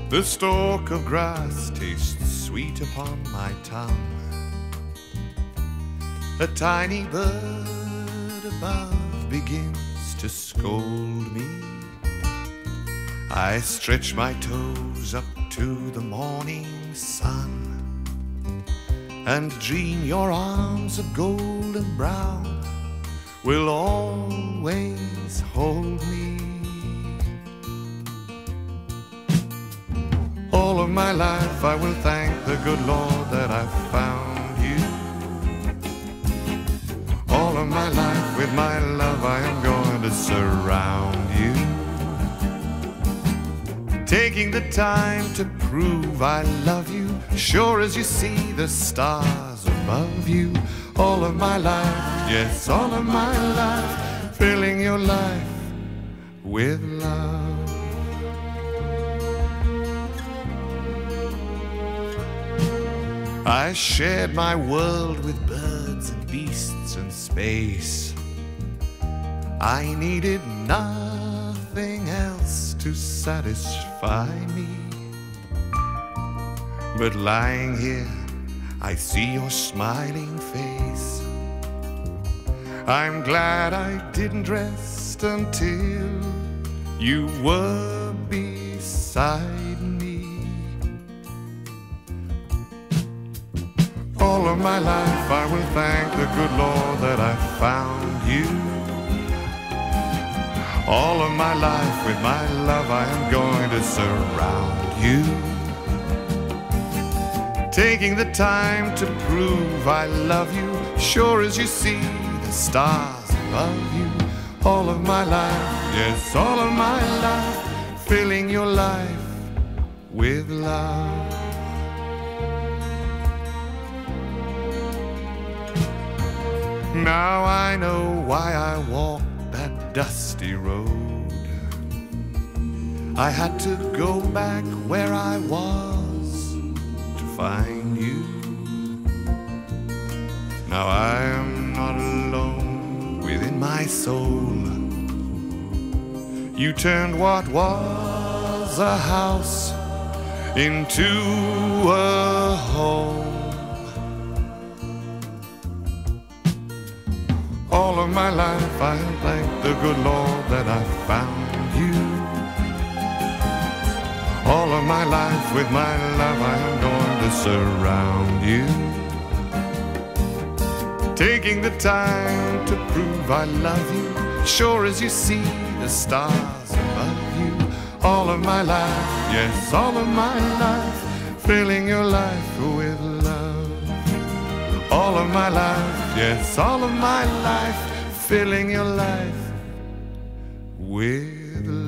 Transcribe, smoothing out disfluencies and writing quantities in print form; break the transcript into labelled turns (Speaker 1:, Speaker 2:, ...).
Speaker 1: The stalk of grass tastes sweet upon my tongue. A tiny bird above begins to scold me. I stretch my toes up to the morning sun and dream your arms of golden brown will always hold me. All of my life I will thank the good Lord that I found you. All of my life with my love I am going to surround you, taking the time to prove I love you, sure as you see the stars above you. All of my life, yes, all of my life, filling your life with love. I shared my world with birds and beasts and space. I needed nothing else to satisfy me. But lying here, I see your smiling face. I'm glad I didn't rest until you were beside me. All of my life I will thank the good Lord that I found you. All of my life with my love I am going to surround you, taking the time to prove I love you, sure as you see the stars above you. All of my life, yes, all of my life, filling your life with love. Now I know why I walked that dusty road. I had to go back where I was to find you. Now I am not alone within my soul. You turned what was a house into a home. All of my life I thank the good Lord that I found you. All of my life with my love I am going to surround you, taking the time to prove I love you, sure as you see the stars above you. All of my life, yes, all of my life, filling your life with love. All of my life, yes, all of my life, filling your life with love.